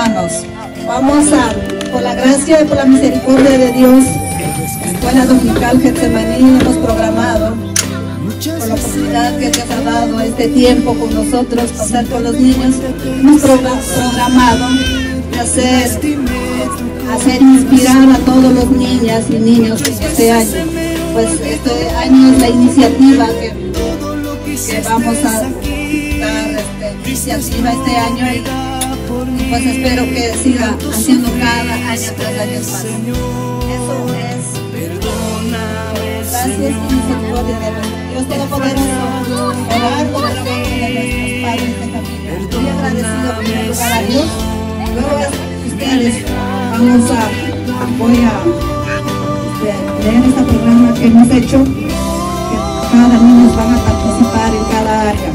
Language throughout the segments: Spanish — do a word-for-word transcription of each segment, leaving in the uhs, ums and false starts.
hermanos, vamos a, por la gracia y por la misericordia de Dios, Escuela Dominical Getsemaní hemos programado, por la oportunidad que Dios ha dado este tiempo con nosotros, pasar con los niños, hemos programado de hacer, hacer inspirar a todos los niñas y niños en este año. Pues este año es la iniciativa que, que vamos a dar, este, iniciativa este año y, y pues espero que siga haciendo cada año tras año más. Eso es. Gracias y misericordia de Dios Todopoderoso, orar por el nombre de nuestros padres de familia. Muy agradecido por lugar a Dios. Luego ustedes vamos a, voy a leer este programa que hemos hecho, que cada niño van a participar en cada área.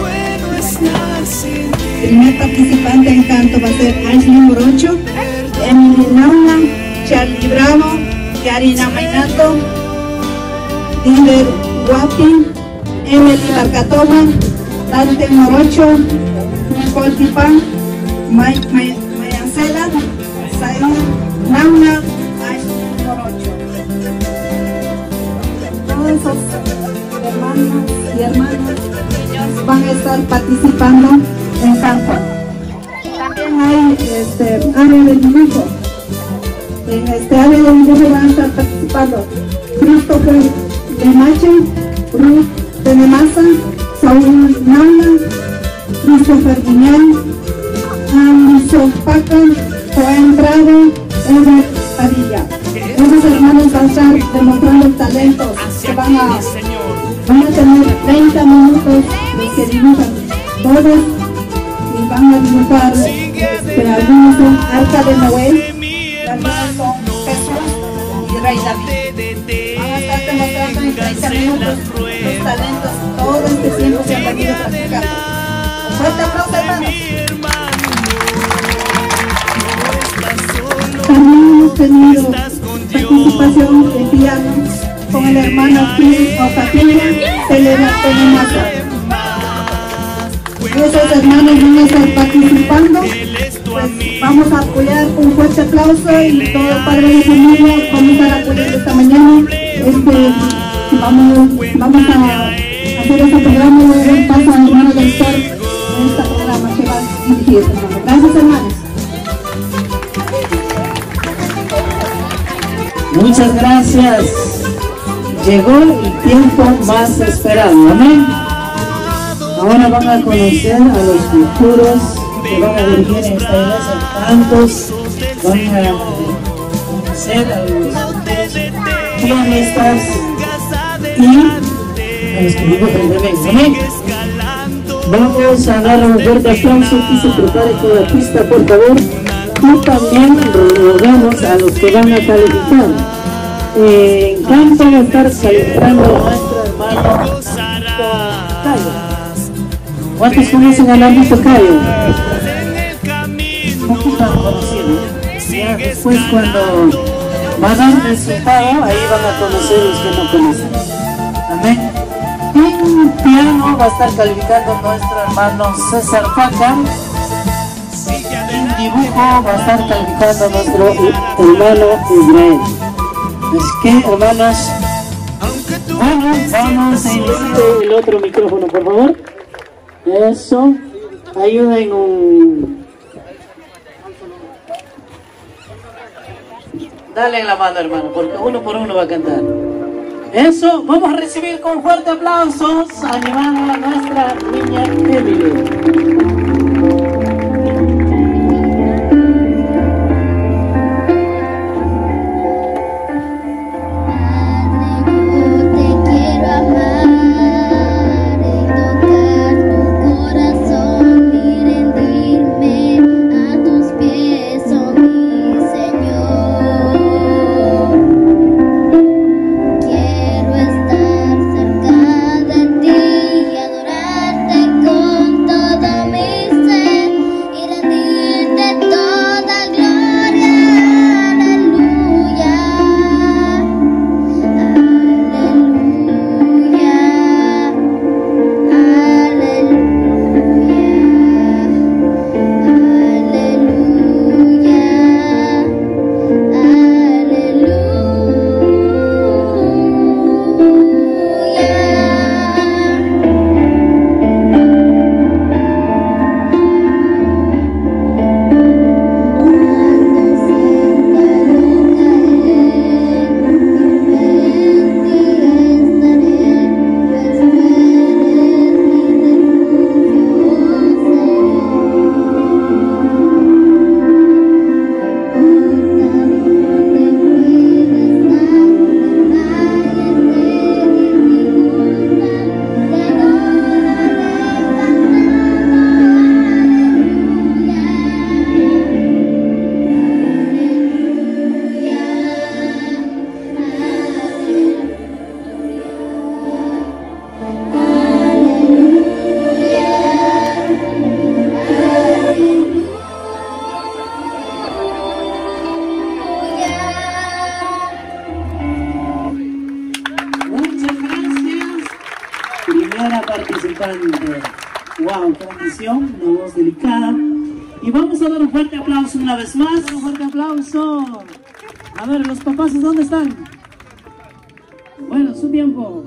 El primer participante en canto va a ser Ashley Morocho, Emily Nauna, Charlie Bravo, Karina Mainato, Diver Guapin, Emily Barcatoma, Dante Morocho, Nicole Tipan, Mike Mayancela, Sayon Nauna, Ashley Morocho. Todos esos hermanos y hermanas van a estar participando en campo. También hay este, área de dibujo. En este área de dibujo van a estar participando Christopher de Mache, Ruth de Nemasa, Saúl Nauna, Christopher Guiñán, Anderson Paca, Joan Prado, Edward Padilla. Esos hermanos van a estar demostrando talentos que van a, van a tener treinta minutos los que dibujan todos y van a dibujar este, algunos son Arca de Noé, algunos son Jesús y Rey David. Van a estar demostrando en treinta minutos los talentos todo este tiempo que han venido practicando. Fuerte aplauso, hermanos. También hemos tenido participación de piano con el hermano Phil Ocatina Telemasa. Esos hermanos van a estar participando, pues vamos a apoyar con un fuerte aplauso y todo el padre de familia vamos a estar apoyando esta mañana. Este, vamos, vamos a hacer este programa y luego paso al hermano del Sol en este programa que va a dirigir. Gracias, hermanos. Muchas gracias. Llegó el tiempo más esperado. Amén. Ahora van a conocer a los futuros que van a dirigir en esta iglesia en cantos. Van a conocer a los pianistas y a los que dibujan también. Amén. Vamos a dar un fuerte aplauso y se prepare con la pista, por favor. Y también rogamos a los que van a calificar. Eh, en canto va a estar calificando nuestro hermano Cayo. ¿Cuántos conocen al ámbito Cayo? No tan conocido. Ya después cuando van a dar el resultado, ahí van a conocer los que no conocen. Amén. En piano va a estar calificando nuestro hermano César Faca. En dibujo va a estar calificando nuestro hermano Israel. Así que, hermanas, bueno, vamos a iniciar el otro micrófono, por favor. Eso, ayuden un... Dale en la mano, hermano, porque uno por uno va a cantar. Eso, vamos a recibir con fuerte aplausos, animando a nuestra niña Emily. Adorarte con todo participante. Wow, qué bendición, una voz delicada. Y vamos a dar un fuerte aplauso una vez más. Un fuerte aplauso. A ver, los papás, ¿dónde están? Bueno, su tiempo.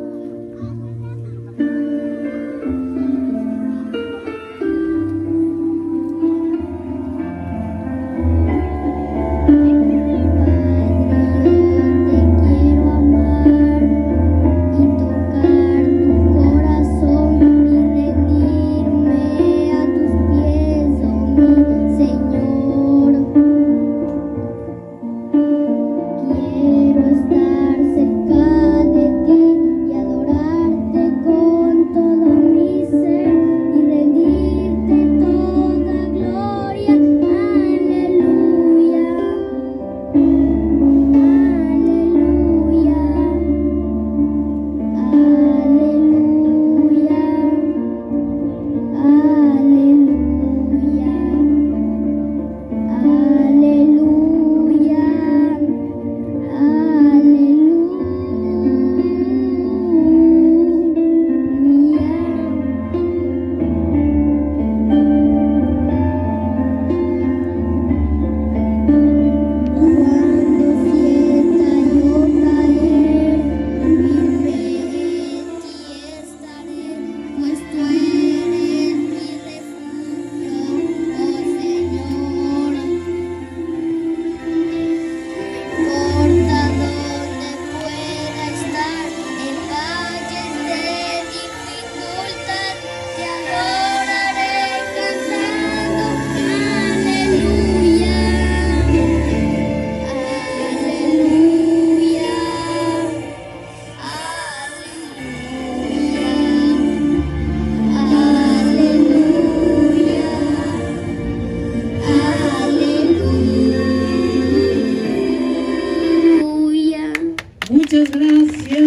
Muchas gracias.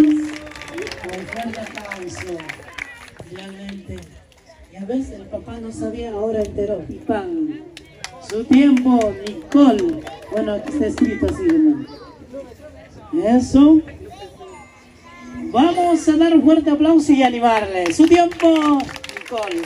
Un fuerte aplauso. Realmente. Ya ves, el papá no sabía, ahora enteró. Y pan. Su tiempo, Nicole. Bueno, aquí está escrito así, hermano. Eso. Vamos a dar un fuerte aplauso y animarle. Su tiempo, Nicole.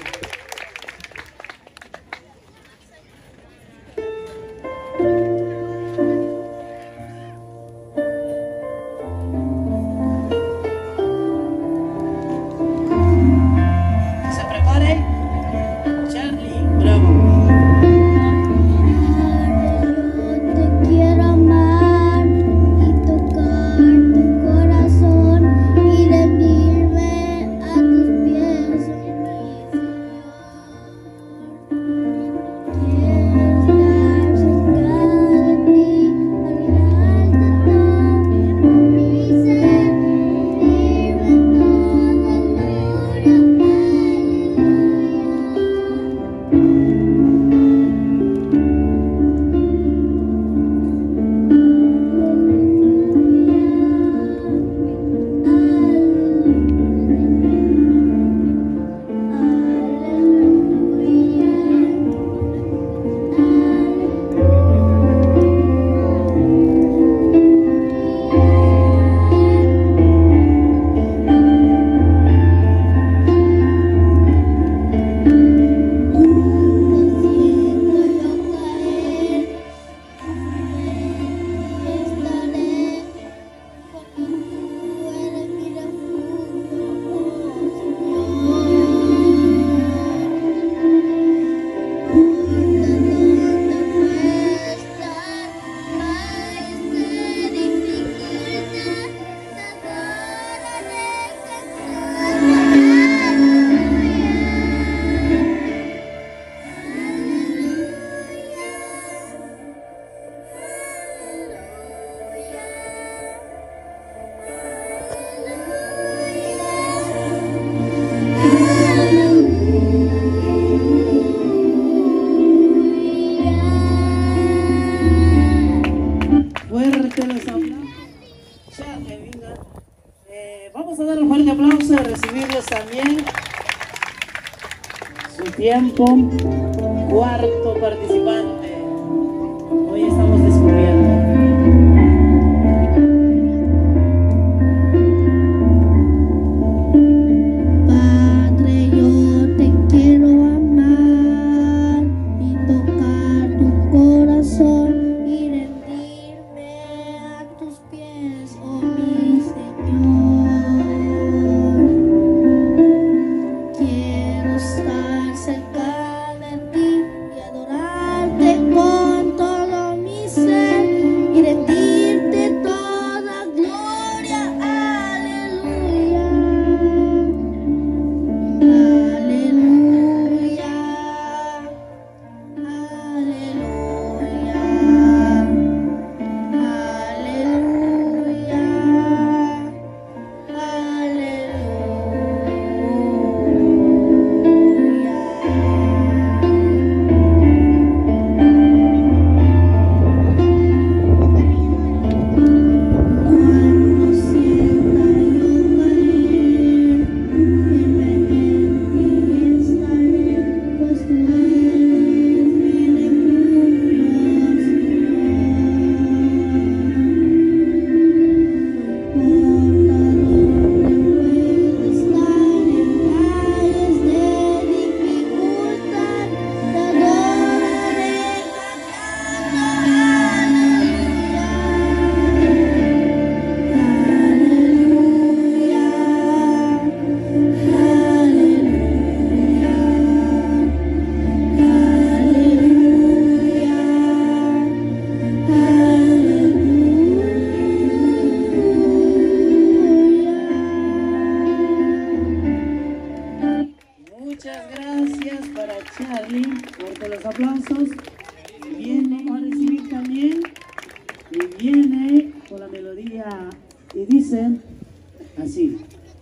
Vamos a dar un fuerte aplauso y recibirlos también. Su tiempo, cuarto participante. Hoy estamos descubriendo. Padre la melodía y dice así.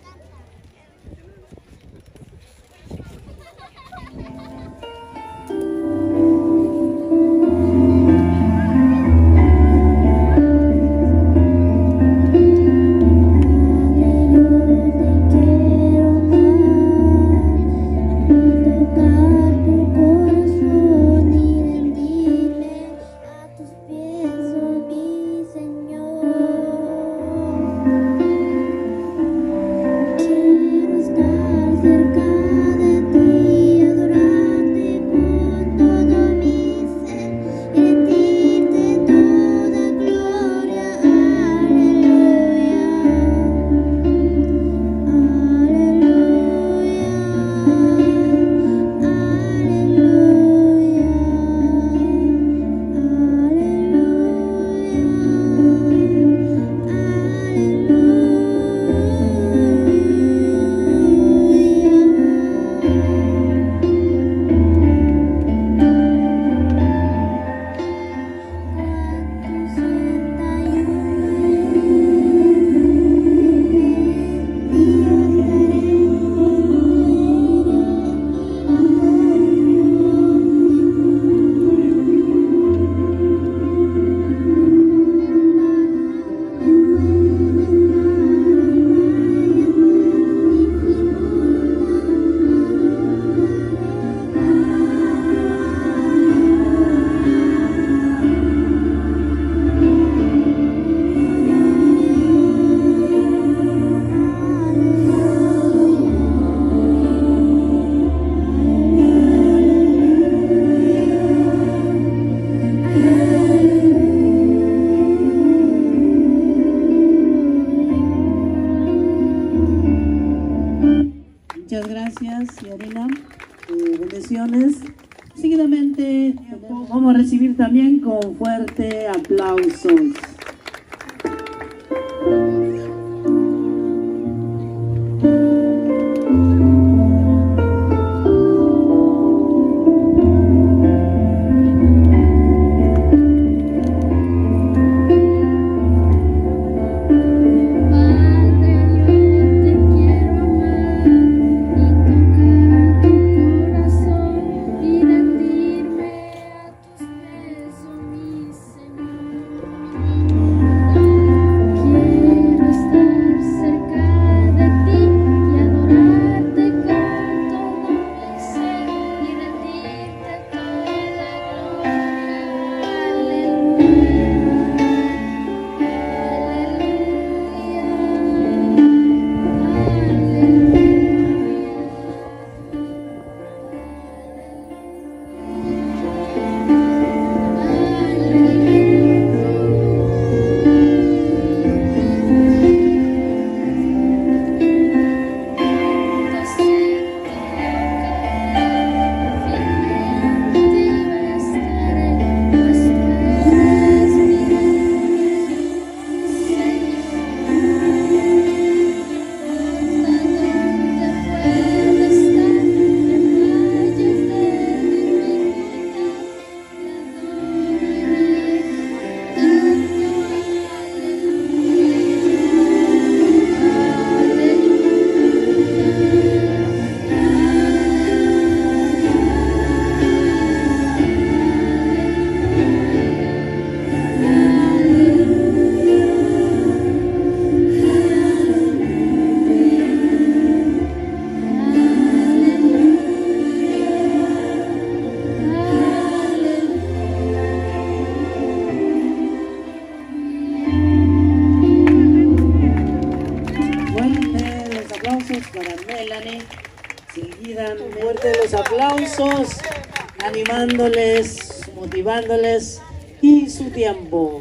Muchas gracias, Yarina. Eh, bendiciones. Seguidamente vamos a recibir también con fuerte aplausos. Fuerte los aplausos, animándoles, motivándoles y su tiempo.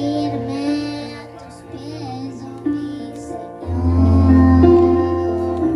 Señor.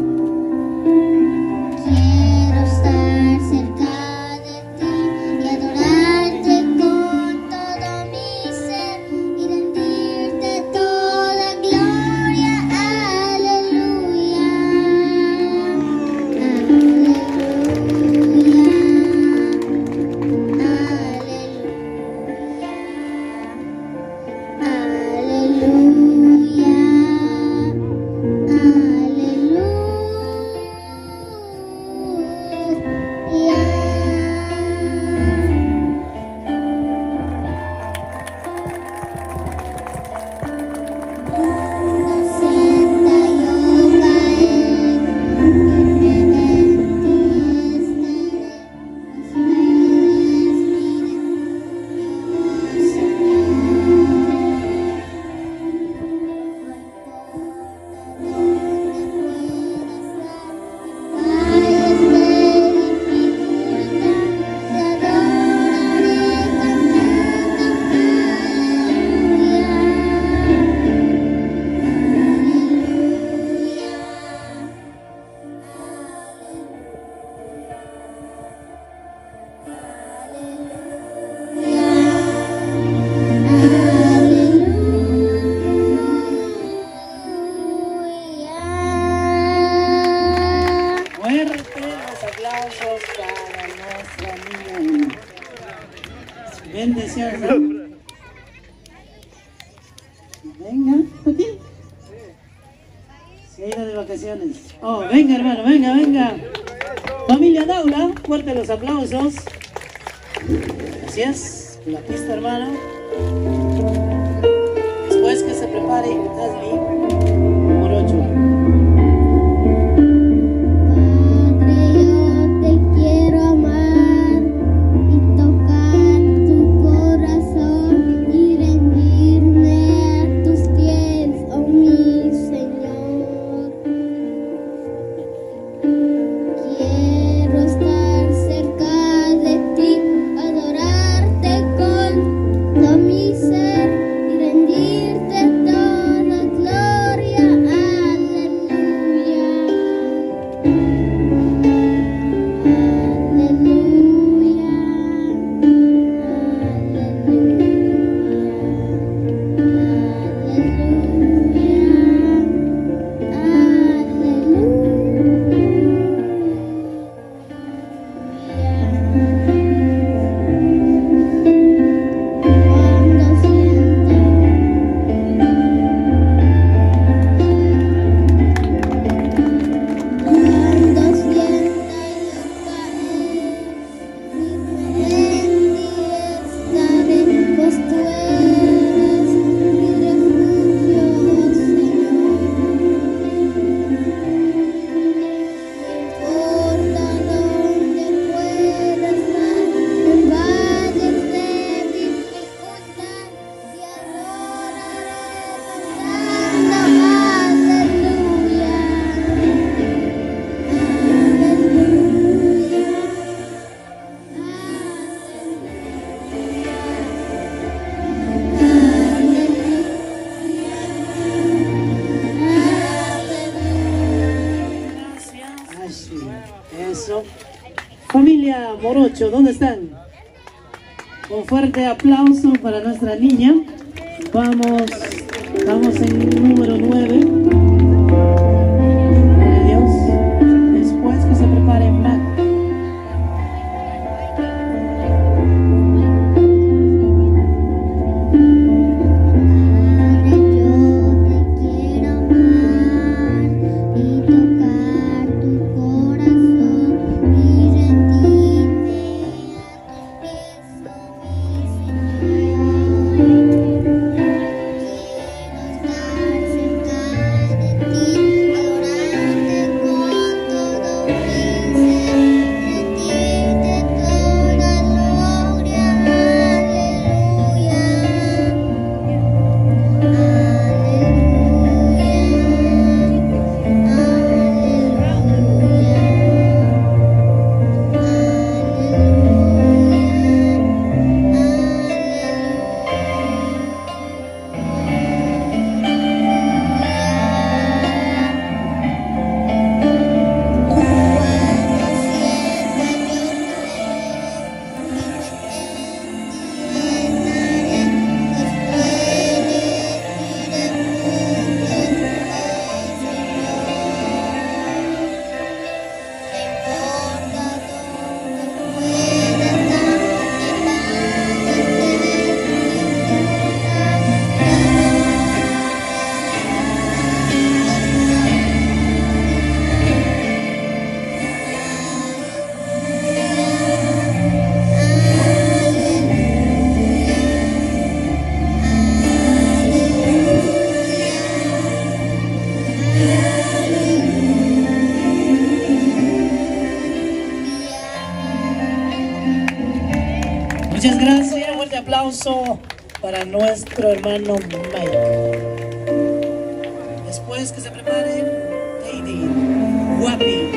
Se ha ido de vacaciones. Oh, venga hermano, venga, venga. Familia Daula, fuerte los aplausos. Gracias. La pista hermano. Después que se prepare Ashley Morocho. Familia Morocho, ¿dónde están? Un fuerte aplauso para nuestra niña. Vamos, vamos en número nueve. Gloria a Dios. Después que se prepare Mac. Muchas gracias, un fuerte aplauso para nuestro hermano Mike. Después que se prepare Lady Guapi.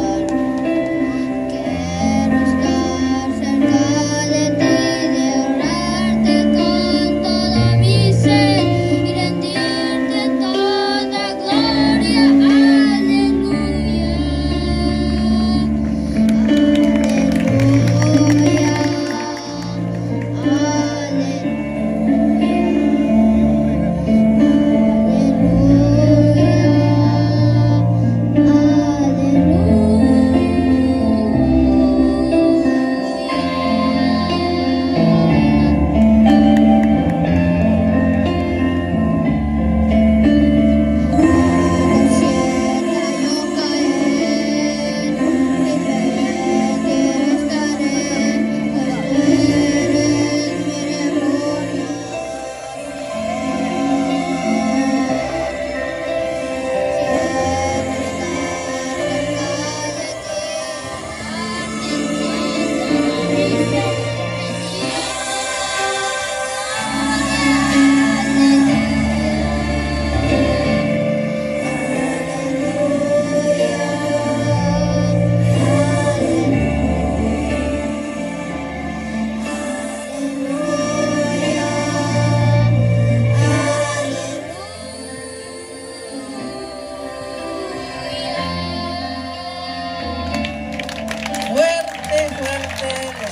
Quiero estar cerca de ti, de orar.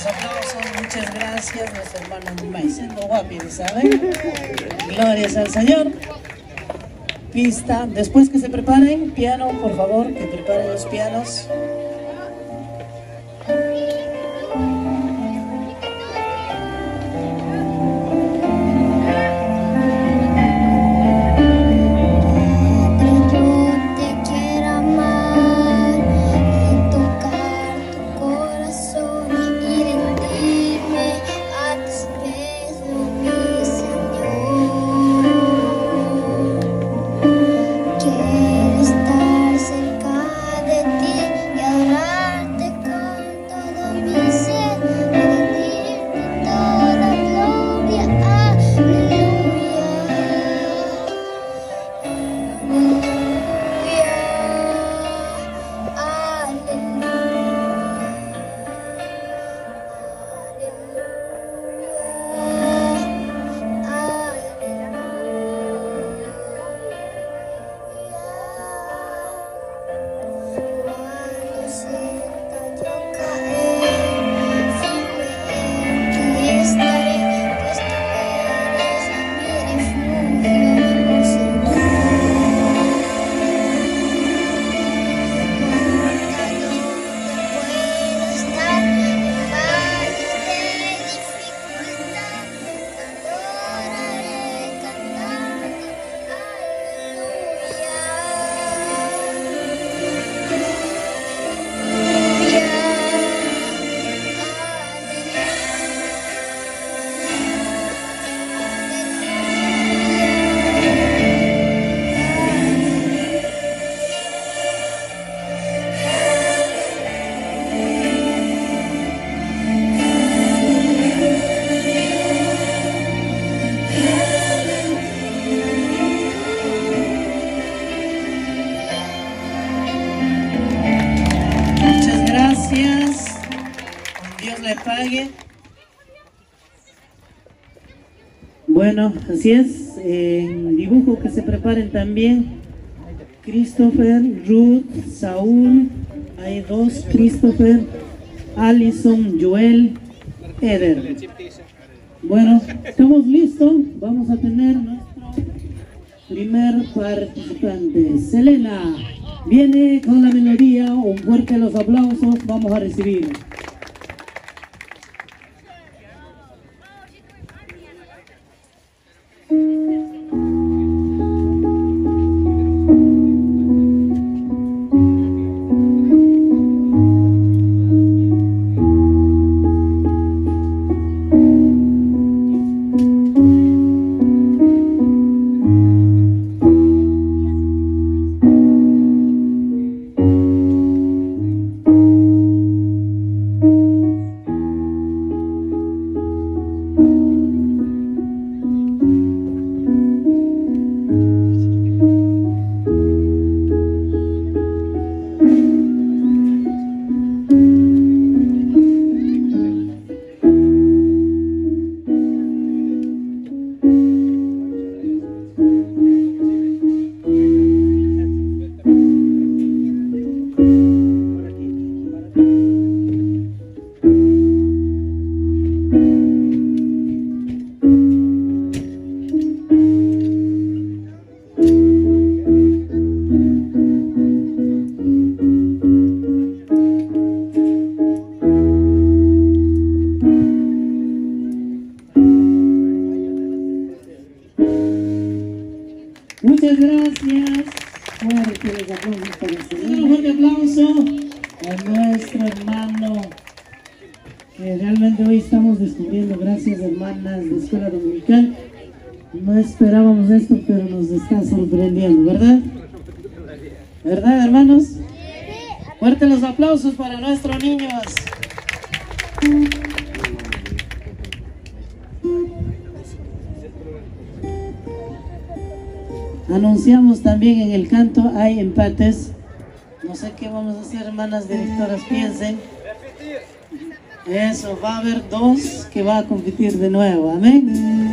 aplausos, muchas gracias, nuestro hermano Maicendo Guapi, ¿saben? Glorias al Señor. Pista, después que se preparen, piano, por favor, que preparen los pianos. Bueno, así es, en dibujo que se preparen también. Christopher, Ruth, Saúl, hay dos, Christopher, Allison, Joel, Eder. Bueno, estamos listos, vamos a tener nuestro primer participante. Selena, viene con la melodía, un fuerte los aplausos, vamos a recibir. Muchas gracias. Fuerte los aplausos para el Señor. Un fuerte aplauso a nuestro hermano que realmente hoy estamos descubriendo. Gracias, hermanas de Escuela Dominical. No esperábamos esto, pero nos está sorprendiendo, ¿verdad? ¿Verdad, hermanos? Fuerte los aplausos para nuestros niños. Anunciamos también en el canto, hay empates. No sé qué vamos a hacer, hermanas directoras, piensen. Eso, va a haber dos que va a competir de nuevo, amén.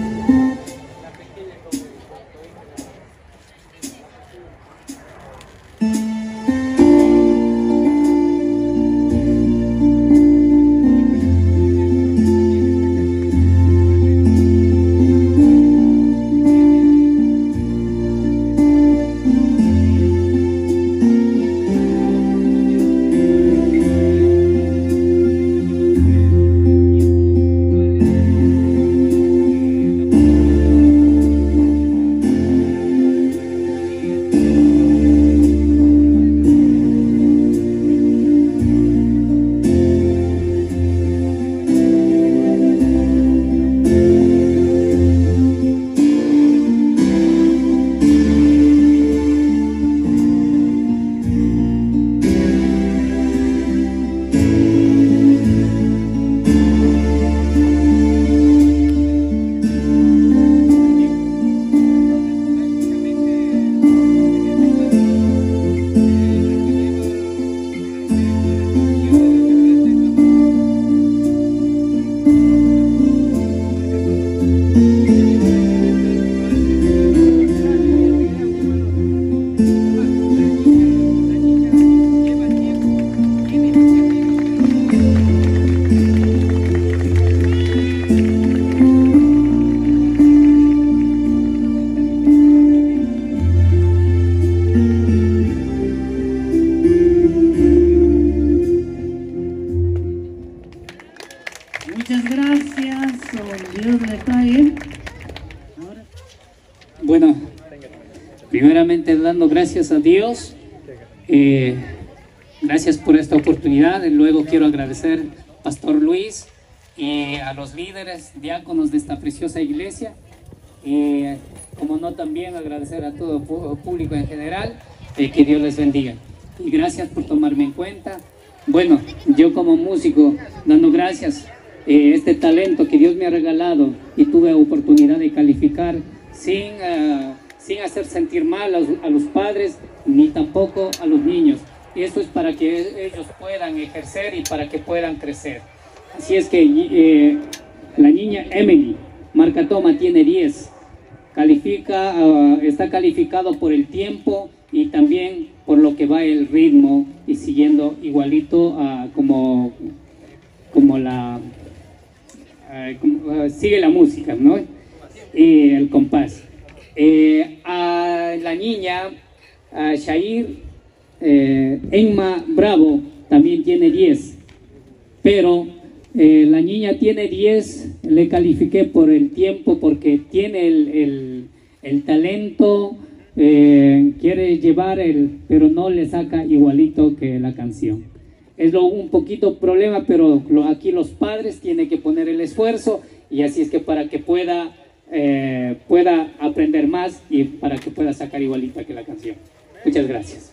Muchas gracias, oh, Dios le pague. Ahora. Bueno, primeramente dando gracias a Dios, eh, gracias por esta oportunidad. Luego quiero agradecer al Pastor Luis y a los líderes, diáconos de esta preciosa iglesia. Y como no, también agradecer a todo el público en general, eh, que Dios les bendiga. Y gracias por tomarme en cuenta. Bueno, yo como músico, dando gracias, eh, este talento que Dios me ha regalado y tuve oportunidad de calificar sin, uh, sin hacer sentir mal a los, a los padres ni tampoco a los niños. Y esto es para que ellos puedan ejercer y para que puedan crecer. Así es que eh, la niña Emily Marcatoma tiene diez. Califica, uh, está calificado por el tiempo y también por lo que va el ritmo y siguiendo igualito uh, como, como la uh, como, uh, sigue la música, ¿no? Y el compás. Eh, a la niña a Shair eh, Enma Bravo también tiene diez, pero Eh, la niña tiene diez, le califiqué por el tiempo, porque tiene el, el, el talento, eh, quiere llevar el, pero no le saca igualito que la canción. Es lo, un poquito problema, pero lo, aquí los padres tienen que poner el esfuerzo, y así es que para que pueda, eh, pueda aprender más y para que pueda sacar igualita que la canción. Muchas gracias.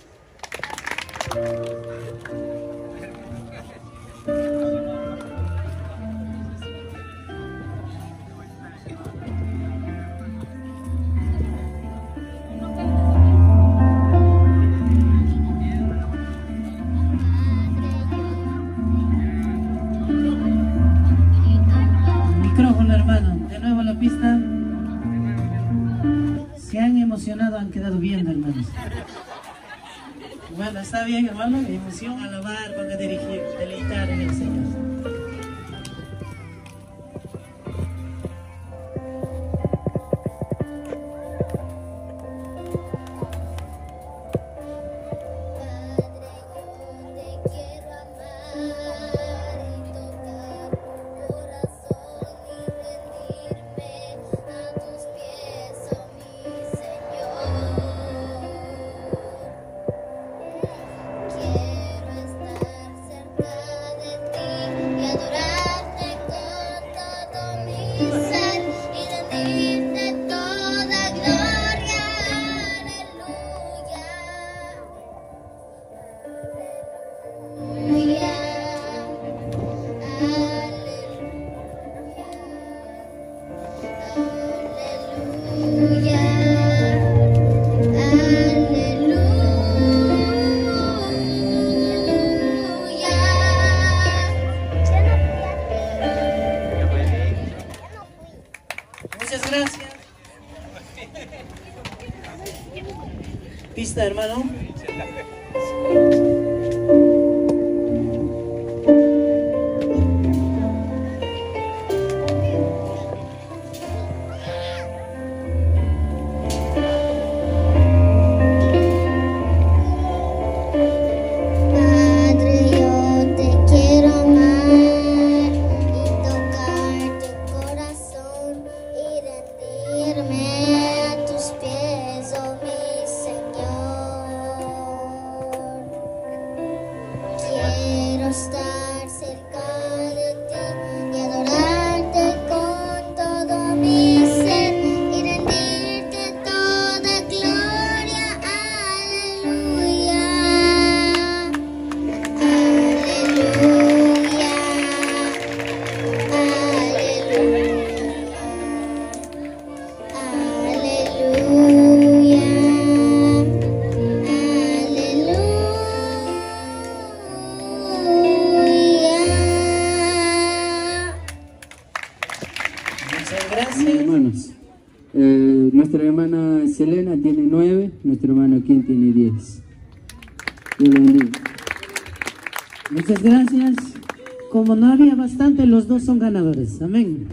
Hermano, de nuevo la pista. Se han emocionado, han quedado bien, hermanos. Bueno, está bien, hermano. Emoción, alabar, van a dirigir, deleitar en el Señor. Pista, hermano. Hermanos, eh, nuestra hermana Selena tiene nueve, nuestro hermano Ken tiene diez. Dios le bendiga. Muchas gracias. Como no había bastante, los dos son ganadores. Amén.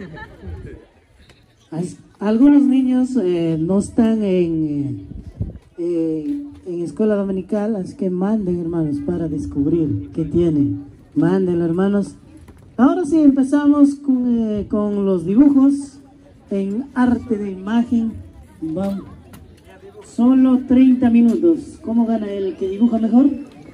Algunos niños eh, no están en, eh, en escuela dominical, así que manden, hermanos, para descubrir qué tiene. Manden, hermanos. Ahora sí empezamos con, eh, con los dibujos en arte de imagen. Vamos. Solo treinta minutos. ¿Cómo gana el que dibuja mejor?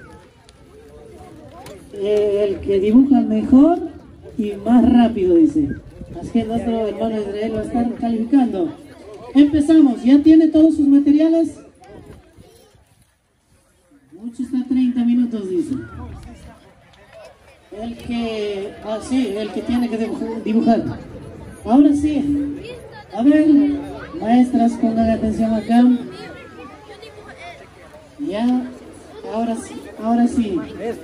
Eh, el que dibuja mejor y más rápido, dice. Así que nuestro hermano Israel va a estar calificando. Empezamos. ¿Ya tiene todos sus materiales? Mucho está treinta minutos, dice. El que... Ah, sí, el que tiene que dibujar. Ahora sí. A ver, maestras, pongan atención acá. Ya. Ahora sí. Ahora sí.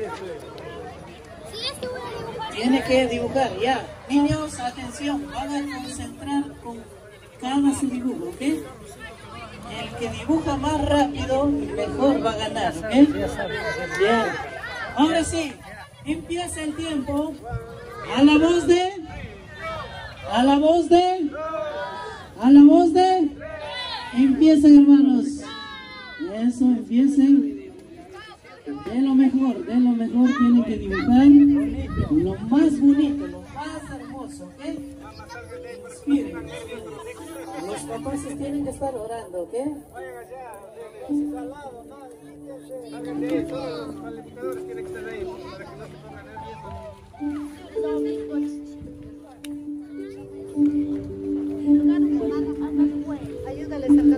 Tiene que dibujar, ya. Niños, atención. Van a concentrar con cada su dibujo, ¿ok? El que dibuja más rápido, mejor va a ganar, ¿ok? Bien. Ahora sí. Empieza el tiempo. A la voz de... A la voz de... A la voz de... Empiecen, hermanos. Eso, empiecen. De lo mejor, de lo mejor tienen que dibujar. Lo más bonito, lo más hermoso, ¿ok? Inspiren. Los papás tienen que estar orando, ¿ok? Ayúdale a sacar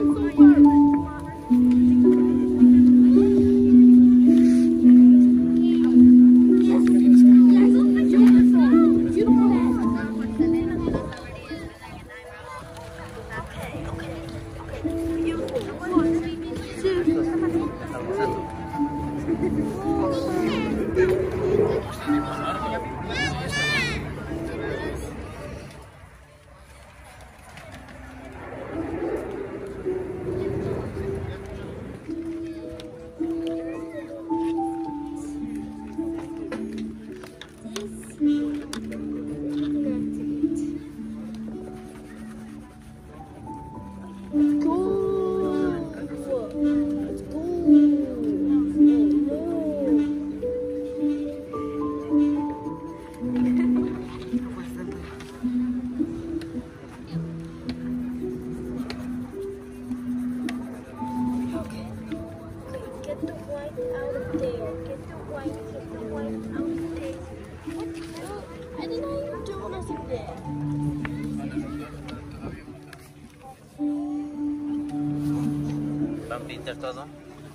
¿Van a pintar todo?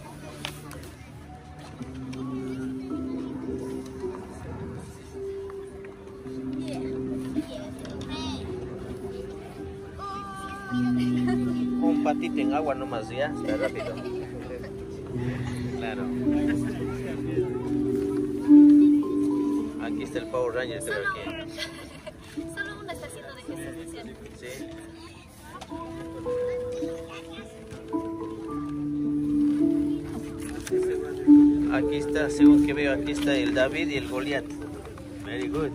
Un patito en agua nomás, ya, está rápido. Claro. Aquí está el Power Ranger, creo que. Solo uno está haciendo de gestación. Sí. Aquí está, según que veo, aquí está el David y el Goliat. Very good.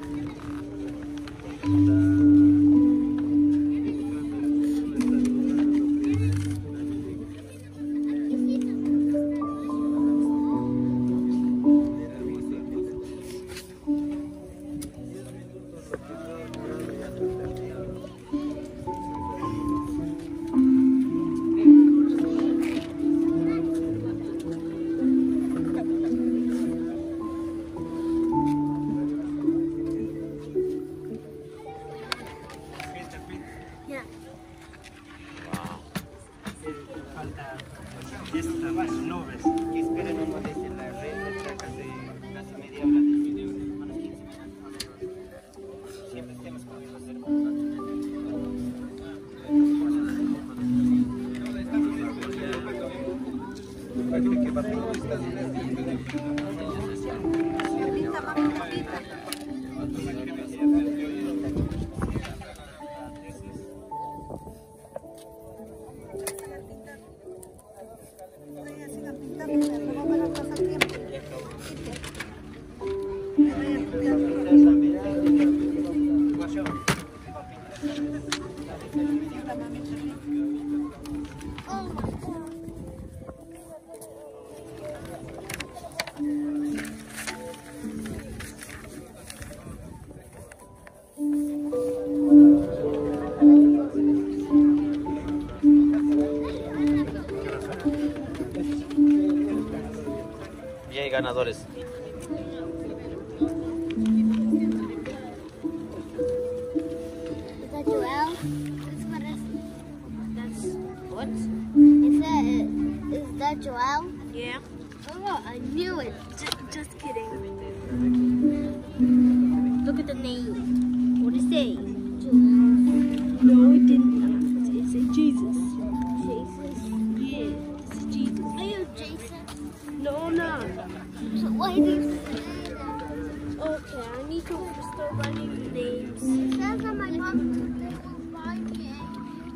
look at the name. What does it say? No, it didn't. It said Jesus. Jesus? Yeah, this is Jesus. Are you Jason? No, I'm not. So why did you say that? Okay, I need to start writing the names. It says that my mom will buy me a...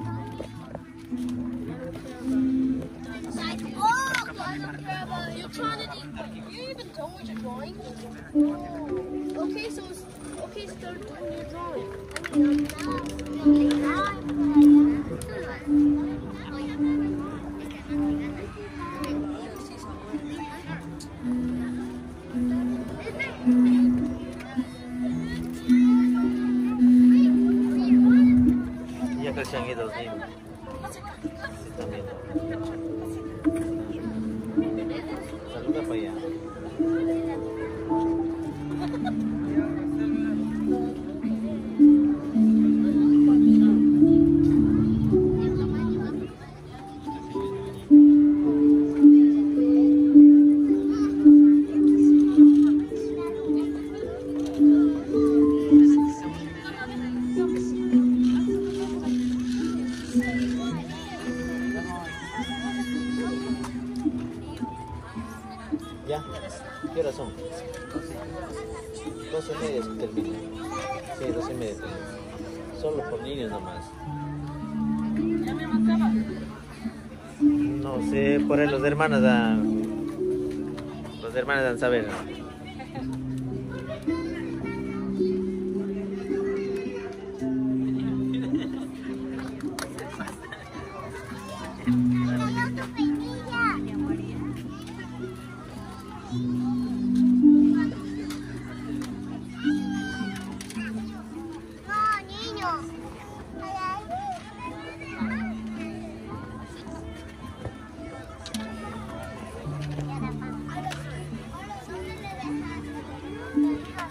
Oh, I don't care about it. You're trying to... You even told what you're drawing? Oh. Okay, so... Okay, start doing your drawing. Ya que se han ido los niños. Sí, también. Saluda para allá. Ya, ¿qué horas son? Doce y media se termina. Sí, doce y media termina. Solo por niños nomás. No sé, por ahí los hermanos dan... Los hermanos dan saber. Thank you.